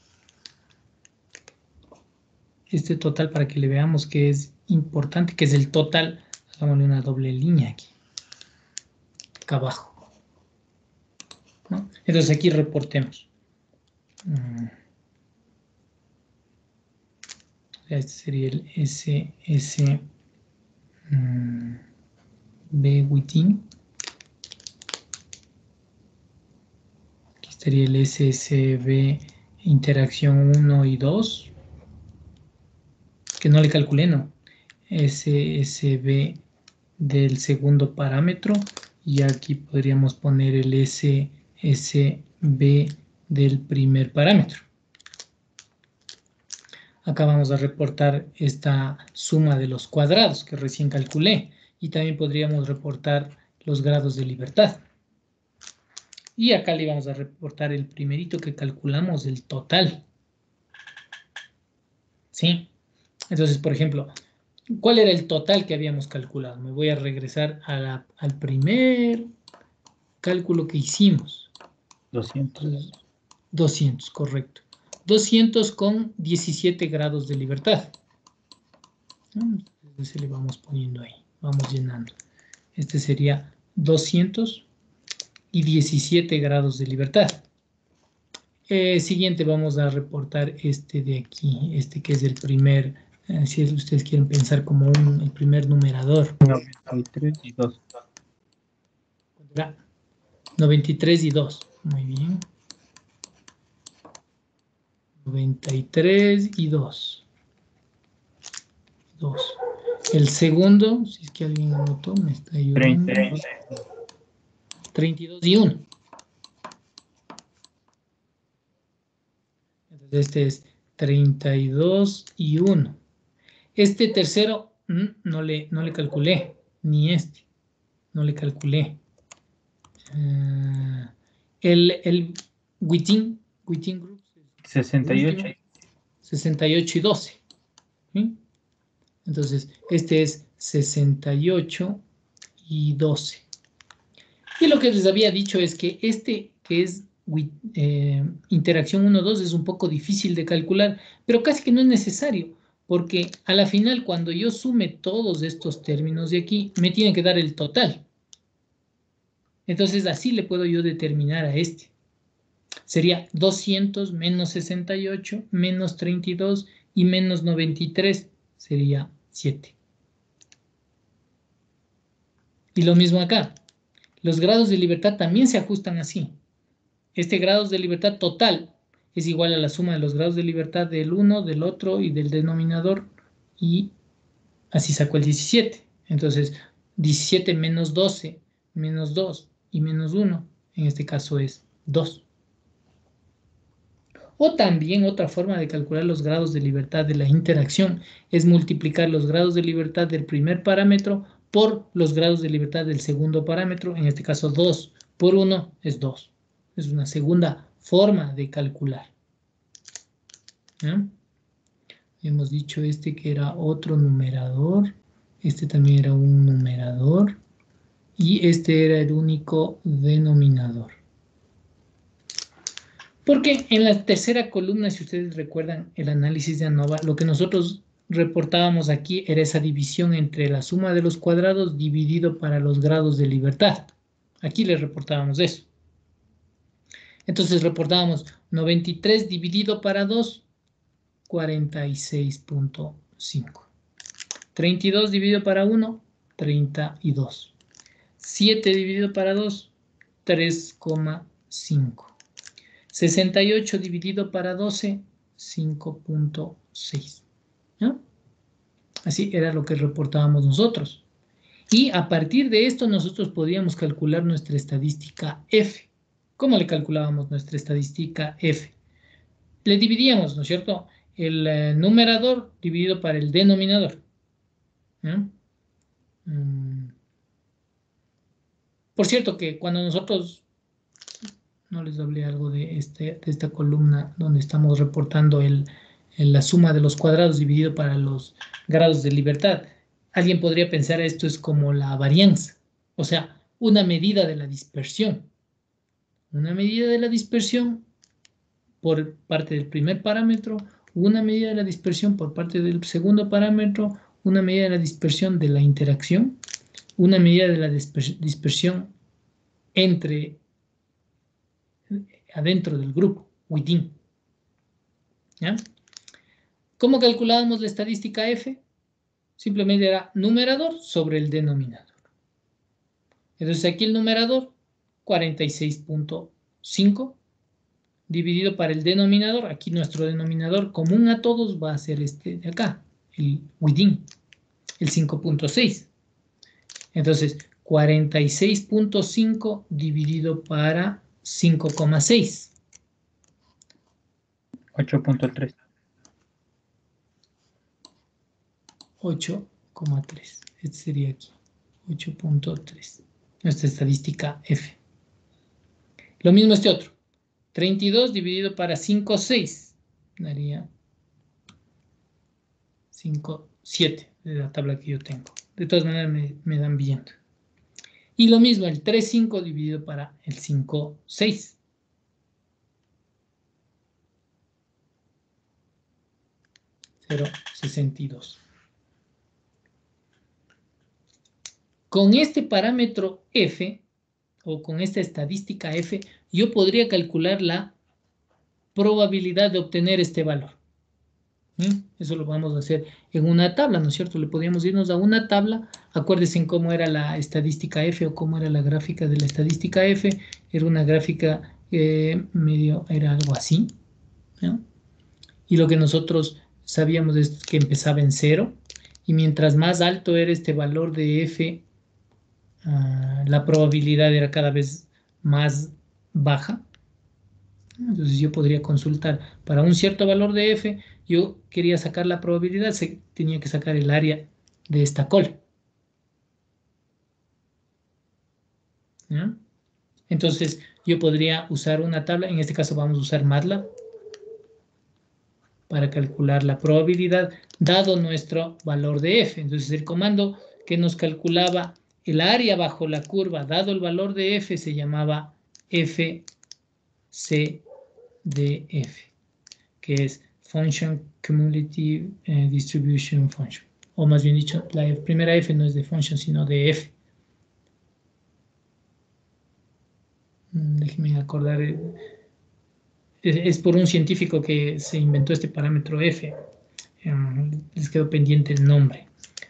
Este total, para que le veamos que es importante, que es el total, hagámosle una doble línea aquí, acá abajo, ¿no? Entonces aquí reportemos. Este sería el SSB within. Aquí estaría el SSB interacción 1 y 2. Que no le calculé, no. SSB del segundo parámetro. Y aquí podríamos poner el SSB del primer parámetro. Acá vamos a reportar esta suma de los cuadrados que recién calculé. Y también podríamos reportar los grados de libertad. Y acá le vamos a reportar el primerito que calculamos, el total. ¿Sí? Entonces, por ejemplo, ¿cuál era el total que habíamos calculado? Me voy a regresar al primer cálculo que hicimos. 200. 200, correcto. 200 con 17 grados de libertad. Entonces le vamos poniendo ahí, vamos llenando. Este sería 200 y 17 grados de libertad. Siguiente vamos a reportar este de aquí, este que es el primer, si ustedes quieren pensar como el primer numerador. 93 y 2. 93 y 2, muy bien. 93 y 2. 2. El segundo, si es que alguien anotó, me está ayudando. 32 y 1. Entonces este es 32 y 1. Este tercero no le calculé, ni este. No le calculé. El within group 68. 68 y 12. ¿Sí? Entonces, este es 68 y 12. Y lo que les había dicho es que este que es interacción 1-2 es un poco difícil de calcular, pero casi que no es necesario, porque a la final, cuando yo sume todos estos términos de aquí, me tiene que dar el total. Entonces, así le puedo yo determinar a este. Sería 200 menos 68 menos 32 y menos 93 sería 7. Y lo mismo acá. Los grados de libertad también se ajustan así. Este grado de libertad total es igual a la suma de los grados de libertad del uno, del otro y del denominador. Y así sacó el 17. Entonces, 17 menos 12 menos 2 y menos 1, en este caso es 2. O también otra forma de calcular los grados de libertad de la interacción es multiplicar los grados de libertad del primer parámetro por los grados de libertad del segundo parámetro, en este caso 2 por 1 es 2. Es una segunda forma de calcular. ¿Ya? Hemos dicho que era otro numerador, este también era un numerador y este era el único denominador. Porque en la tercera columna, si ustedes recuerdan el análisis de ANOVA, lo que nosotros reportábamos aquí era esa división entre la suma de los cuadrados dividido para los grados de libertad. Aquí les reportábamos eso. Entonces reportábamos 93 dividido para 2, 46.5. 32 dividido para 1, 32. 7 dividido para 2, 3,5. 68 dividido para 12, 5.6. ¿No? Así era lo que reportábamos nosotros. Y a partir de esto nosotros podíamos calcular nuestra estadística F. ¿Cómo le calculábamos nuestra estadística F? Le dividíamos, ¿no es cierto?, el numerador dividido para el denominador. ¿No? Por cierto que cuando nosotros, no les hablé algo de esta columna donde estamos reportando la suma de los cuadrados dividido para los grados de libertad. Alguien podría pensar esto es como la varianza, o sea, una medida de la dispersión. Una medida de la dispersión por parte del primer parámetro, una medida de la dispersión por parte del segundo parámetro, una medida de la dispersión de la interacción, una medida de la dispersión adentro del grupo, within. ¿Ya? ¿Cómo calculábamos la estadística F? Simplemente era numerador sobre el denominador. Entonces aquí el numerador, 46.5, dividido para el denominador. Aquí nuestro denominador común a todos va a ser este de acá, el within, el 5.6. Entonces, 46.5 dividido para 5,6. 8.3. 8,3. Este sería aquí. 8.3. Nuestra estadística F. Lo mismo este otro. 32 dividido para 5,6. Daría 5,7 de la tabla que yo tengo. De todas maneras me dan viendo. Y lo mismo, el 3,5 dividido para el 5,6. 0,62. Con este parámetro F, o con esta estadística F, yo podría calcular la probabilidad de obtener este valor. Eso lo vamos a hacer en una tabla, ¿no es cierto? Le podríamos irnos a una tabla. Acuérdense en cómo era la estadística F o cómo era la gráfica de la estadística F. Era una gráfica era algo así, ¿no? Y lo que nosotros sabíamos es que empezaba en 0. Y mientras más alto era este valor de F, la probabilidad era cada vez más baja. Entonces yo podría consultar para un cierto valor de F, yo quería sacar la probabilidad, tenía que sacar el área de esta cola. ¿Ya? Entonces yo podría usar una tabla, en este caso vamos a usar MATLAB, para calcular la probabilidad dado nuestro valor de F. Entonces el comando que nos calculaba el área bajo la curva dado el valor de F se llamaba FCDF, que es Function Cumulative Distribution Function. O más bien dicho, la primera F no es de function, sino de F. Déjenme acordar es por un científico que se inventó este parámetro F. Les quedó pendiente el nombre.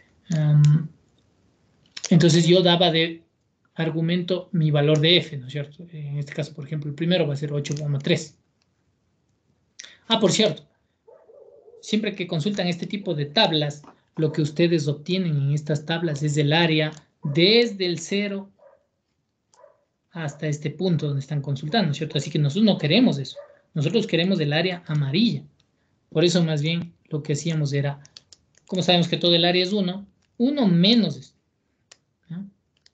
Entonces yo daba de argumento mi valor de F, ¿no es cierto? En este caso, por ejemplo, el primero va a ser 8,3. Ah, por cierto, siempre que consultan este tipo de tablas, lo que ustedes obtienen en estas tablas es el área desde el 0 hasta este punto donde están consultando, ¿cierto? Así que nosotros no queremos eso. Nosotros queremos el área amarilla. Por eso más bien lo que hacíamos era, como sabemos que todo el área es 1, 1 menos esto. ¿No?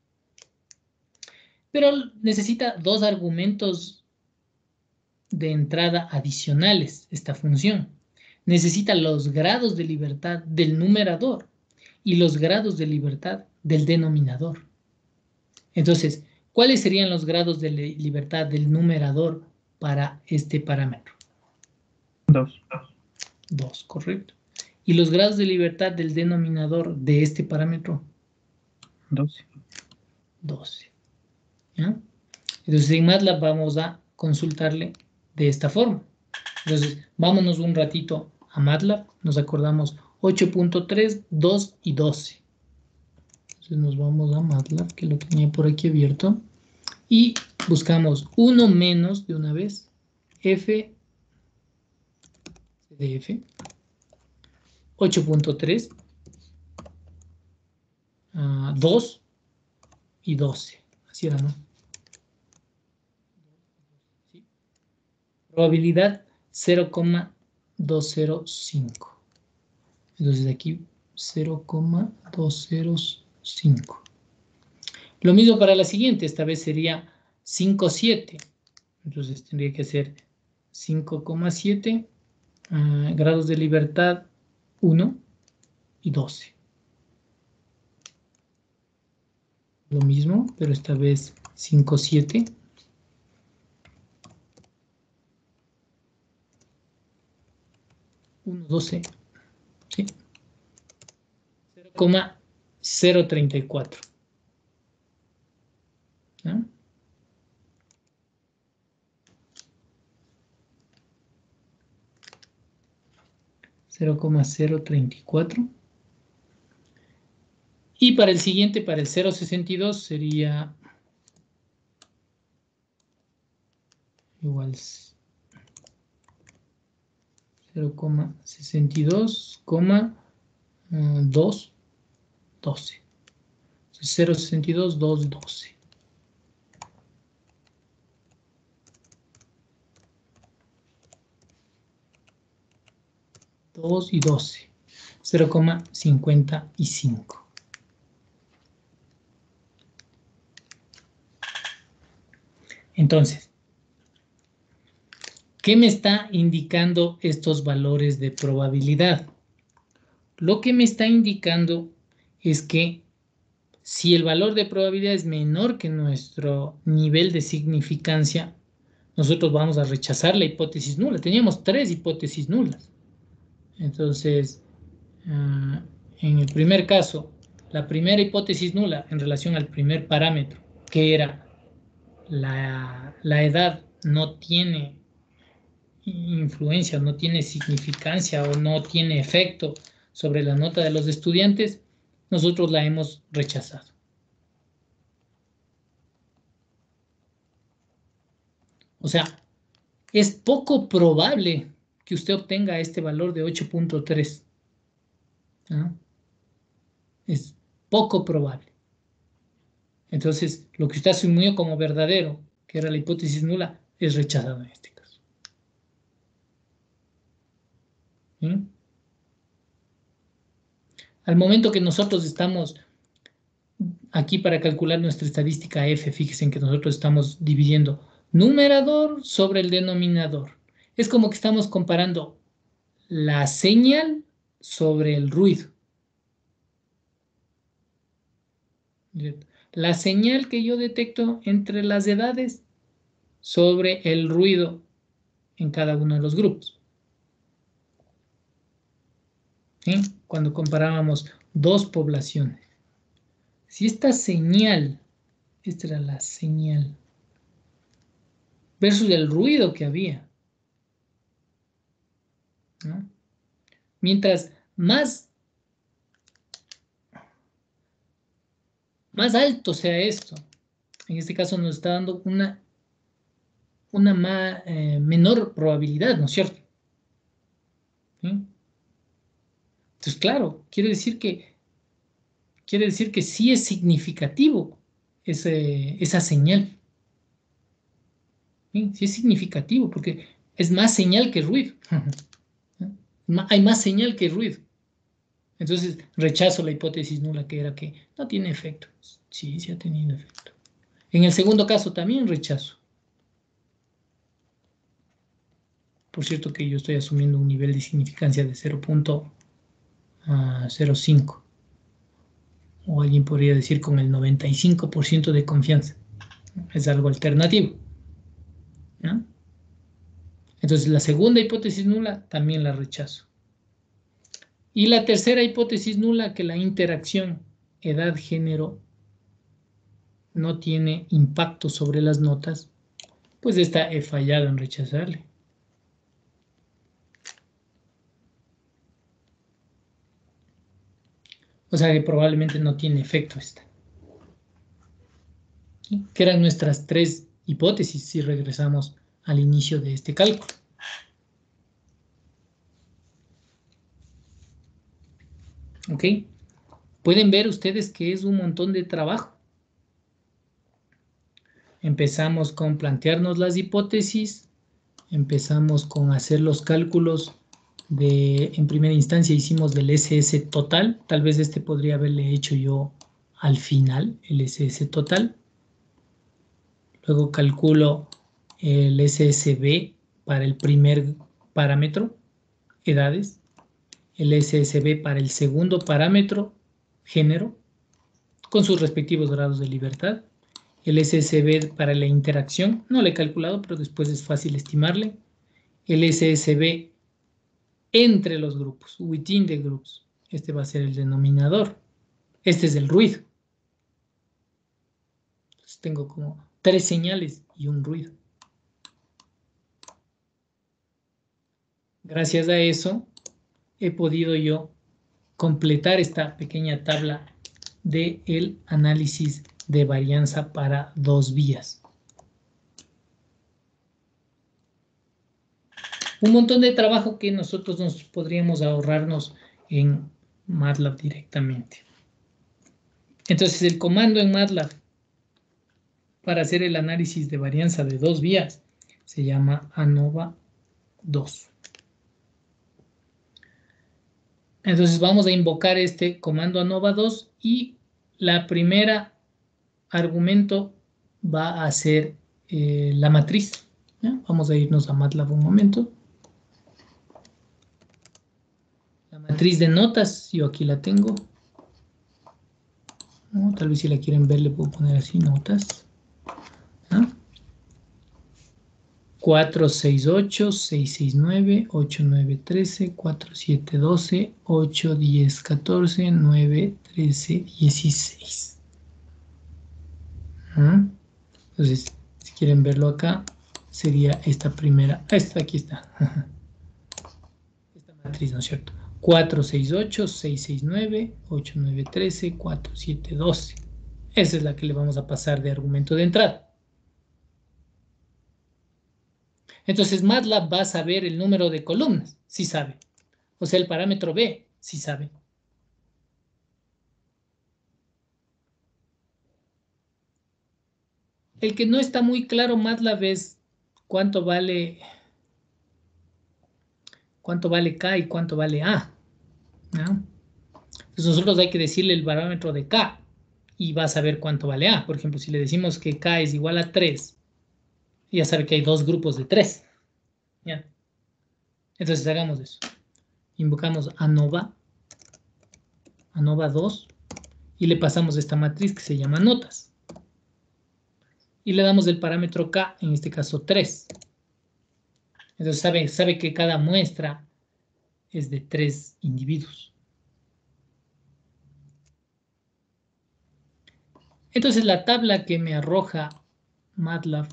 Pero necesita dos argumentos de entrada adicionales, esta función. Necesita los grados de libertad del numerador y los grados de libertad del denominador. Entonces, ¿cuáles serían los grados de libertad del numerador para este parámetro? 2. 2, correcto. ¿Y los grados de libertad del denominador de este parámetro? 12. 12. ¿Ya? Entonces, en MATLAB vamos a consultarle de esta forma. Entonces, vámonos un ratito a MATLAB. Nos acordamos 8.3, 2 y 12. Entonces nos vamos a MATLAB, que lo tenía por aquí abierto. Y buscamos 1 menos de una vez. F de F. 8.3. 2 y 12. Así era, ¿no? ¿Sí? Probabilidad 0,205. Entonces aquí 0,205. Lo mismo para la siguiente, esta vez sería 5,7. Entonces tendría que ser 5,7 grados de libertad 1 y 12. Lo mismo, pero esta vez 5,7. 1, 12. ¿Sí? 0,034. ¿No? 0,034. Y para el siguiente, para el 0,62, sería igual 0,62, 2, 12. 0,62, 2, 12. 2 y 12. 0,55. Entonces, ¿qué me está indicando estos valores de probabilidad? Lo que me está indicando es que si el valor de probabilidad es menor que nuestro nivel de significancia, nosotros vamos a rechazar la hipótesis nula. Teníamos 3 hipótesis nulas. Entonces, en el primer caso, la primera hipótesis nula en relación al primer parámetro, que era la edad no tiene influencia, no tiene significancia o no tiene efecto sobre la nota de los estudiantes, nosotros la hemos rechazado. O sea, es poco probable que usted obtenga este valor de 8.3. ¿No? Es poco probable. Entonces, lo que usted asumió como verdadero, que era la hipótesis nula, es rechazado en este caso. ¿Sí? Al momento que nosotros estamos aquí para calcular nuestra estadística F, fíjense en que nosotros estamos dividiendo numerador sobre el denominador. Es como que estamos comparando la señal sobre el ruido. La señal que yo detecto entre las edades sobre el ruido en cada uno de los grupos. ¿Sí? Cuando comparábamos dos poblaciones. Si esta señal, esta era la señal, versus el ruido que había, ¿no? Mientras más alto sea esto, en este caso nos está dando una menor probabilidad, ¿no es cierto? ¿Sí? Entonces, claro, quiere decir que sí es significativo esa señal. ¿Sí? Sí es significativo, porque es más señal que ruido. Hay más señal que ruido. Entonces, rechazo la hipótesis nula, que era que no tiene efecto. Sí, sí ha tenido efecto. En el segundo caso también rechazo. Por cierto que yo estoy asumiendo un nivel de significancia de 0.05. O alguien podría decir con el 95% de confianza. Es algo alternativo, ¿no? Entonces, la segunda hipótesis nula también la rechazo. Y la tercera hipótesis nula, que la interacción edad-género no tiene impacto sobre las notas, pues esta he fallado en rechazarle. O sea que probablemente no tiene efecto esta. ¿Sí? Que eran nuestras tres hipótesis si regresamos al inicio de este cálculo. ¿Ok? Pueden ver ustedes que es un montón de trabajo. Empezamos con plantearnos las hipótesis, empezamos con hacer los cálculos en primera instancia hicimos del SS total, tal vez este podría haberle hecho yo al final, el SS total. Luego calculo el SSB para el primer parámetro, edades, el SSB para el segundo parámetro, género, con sus respectivos grados de libertad. El SSB para la interacción, no le he calculado, pero después es fácil estimarle. El SSB entre los grupos, within the groups. Este va a ser el denominador. Este es el ruido. Entonces tengo como 3 señales y un ruido. Gracias a eso he podido yo completar esta pequeña tabla del análisis de varianza para 2 vías. Un montón de trabajo que nosotros nos podríamos ahorrarnos en MATLAB directamente. Entonces el comando en MATLAB para hacer el análisis de varianza de 2 vías se llama ANOVA 2. Entonces vamos a invocar este comando ANOVA 2 y la primera argumento va a ser la matriz. ¿Ya? Vamos a irnos a MATLAB un momento. La matriz de notas, yo aquí la tengo. ¿No? Tal vez si la quieren ver le puedo poner así, notas. ¿No? 4, 6, 8, 6, 6, 9, 8, 9, 13, 4, 7, 12, 8, 10, 14, 9, 13, 16. ¿Ah? Entonces, si quieren verlo acá, sería esta primera. Aquí está. Esta matriz, ¿no es cierto? 4, 6, 8, 6, 6, 9, 8, 9, 13, 4, 7, 12. Esa es la que le vamos a pasar de argumento de entrada. Entonces MATLAB va a saber el número de columnas, sí sabe. O sea, el parámetro B, sí sabe. El que no está muy claro MATLAB es cuánto vale K y cuánto vale A, ¿no? Entonces nosotros hay que decirle el parámetro de K y va a saber cuánto vale A. Por ejemplo, si le decimos que K es igual a 3, ya sabe que hay 2 grupos de 3. ¿Ya? Entonces hagamos eso. Invocamos ANOVA 2 y le pasamos esta matriz que se llama notas. Y le damos el parámetro K, en este caso 3. Entonces sabe que cada muestra es de 3 individuos. Entonces la tabla que me arroja MATLAB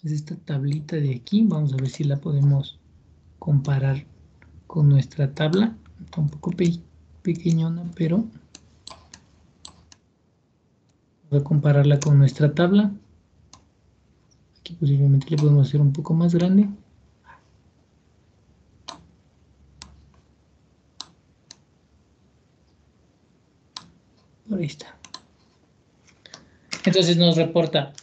Es esta tablita de aquí. Vamos a ver si la podemos comparar con nuestra tabla. Está un poco pequeñona, pero voy a compararla con nuestra tabla. Aquí posiblemente le podemos hacer un poco más grande. Por ahí está. Entonces nos reporta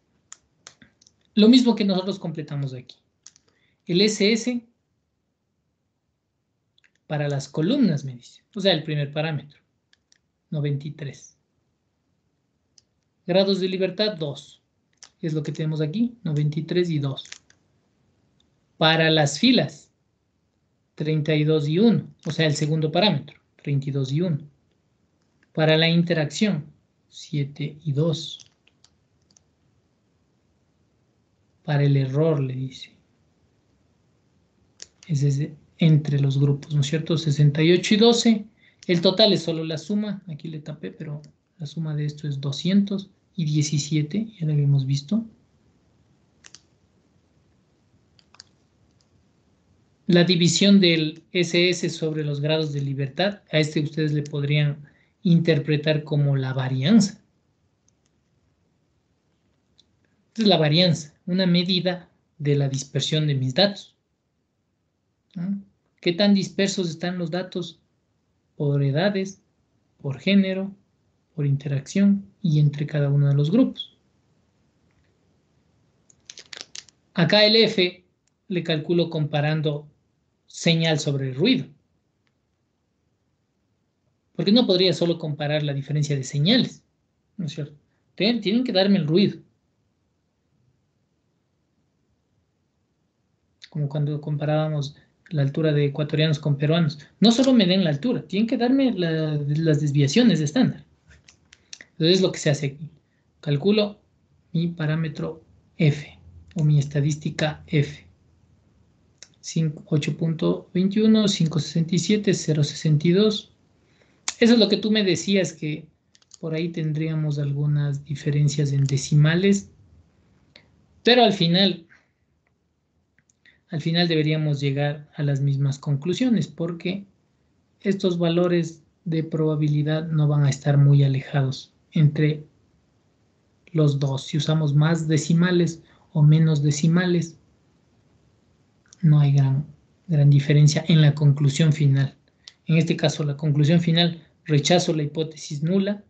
lo mismo que nosotros completamos aquí. El SS para las columnas, me dice. O sea, el primer parámetro. 93. Grados de libertad, 2. Es lo que tenemos aquí, 93 y 2. Para las filas, 32 y 1. O sea, el segundo parámetro, 32 y 1. Para la interacción, 7 y 2. Para el error, le dice. Ese es entre los grupos, ¿no es cierto? 68 y 12. El total es solo la suma. Aquí le tapé, pero la suma de esto es 217. Ya lo habíamos visto. La división del SS sobre los grados de libertad, a este ustedes le podrían interpretar como la varianza. Esta es la varianza, una medida de la dispersión de mis datos. ¿No? ¿Qué tan dispersos están los datos? Por edades, por género, por interacción y entre cada uno de los grupos. Acá el F le calculo comparando señal sobre ruido. Porque no podría solo comparar la diferencia de señales, ¿no es cierto? Tienen que darme el ruido. Como cuando comparábamos la altura de ecuatorianos con peruanos. No solo me den la altura, tienen que darme las desviaciones de estándar. Entonces es lo que se hace aquí. Calculo mi parámetro F o mi estadística F. 8.21, 567, 0.62. Eso es lo que tú me decías, que por ahí tendríamos algunas diferencias en decimales, pero al final deberíamos llegar a las mismas conclusiones, porque estos valores de probabilidad no van a estar muy alejados entre los dos. Si usamos más decimales o menos decimales, no hay gran diferencia en la conclusión final. En este caso, la conclusión final, rechazo la hipótesis nula,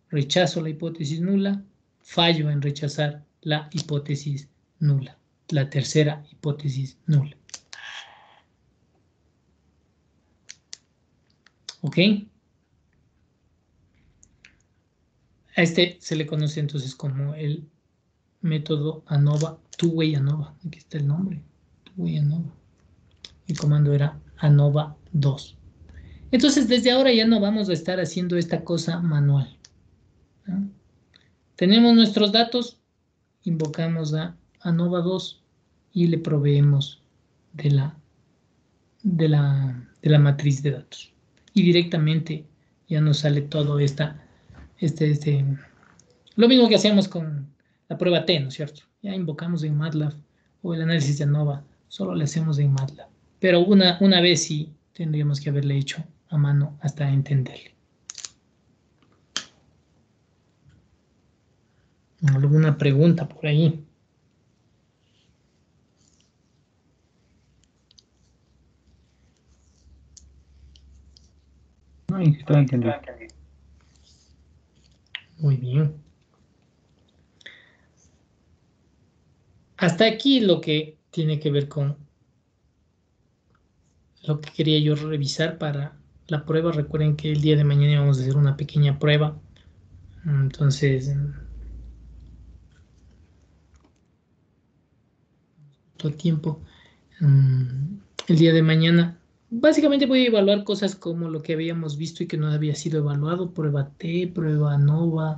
fallo en rechazar la hipótesis nula, la tercera hipótesis nula. ¿Ok? A este se le conoce entonces como el método ANOVA, two-way ANOVA. Aquí está el nombre, two-way ANOVA. El comando era ANOVA 2. Entonces, desde ahora ya no vamos a estar haciendo esta cosa manual, ¿no? Tenemos nuestros datos, invocamos a ANOVA 2 y le proveemos de la matriz de datos. Y directamente ya nos sale todo lo mismo que hacíamos con la prueba T, ¿no es cierto? Ya invocamos en MATLAB o el análisis de ANOVA, solo le hacemos en MATLAB. Pero una vez sí tendríamos que haberle hecho a mano hasta entenderle. ¿Alguna pregunta por ahí? No, y estoy entendiendo. Muy bien. Hasta aquí lo que tiene que ver con lo que quería yo revisar para la prueba. Recuerden que el día de mañana vamos a hacer una pequeña prueba. Entonces, todo el tiempo. El día de mañana, básicamente voy a evaluar cosas como lo que habíamos visto y que no había sido evaluado. Prueba T, prueba ANOVA.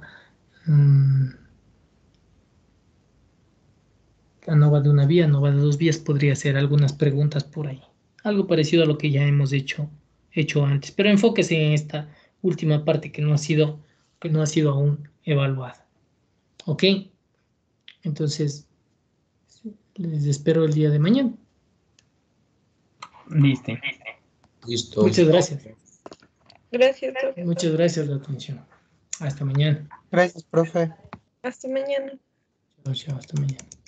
ANOVA de una vía, ANOVA de dos vías. Podría ser algunas preguntas por ahí. Algo parecido a lo que ya hemos hecho antes, pero enfóquese en esta última parte que no ha sido aún evaluada. ¿Ok? Entonces, Les espero el día de mañana. Listo. Listo. Muchas gracias. Gracias, profe. Muchas gracias por la atención. Hasta mañana. Gracias, profe. Hasta mañana. Chao, chao, hasta mañana.